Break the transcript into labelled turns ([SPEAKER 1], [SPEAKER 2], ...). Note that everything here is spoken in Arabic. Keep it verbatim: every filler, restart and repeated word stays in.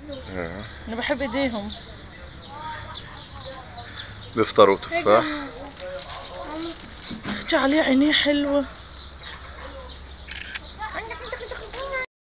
[SPEAKER 1] آه.
[SPEAKER 2] انا بحب ايديهم.
[SPEAKER 1] بيفطروا تفاح.
[SPEAKER 2] احكي عليه، عينيه حلوة.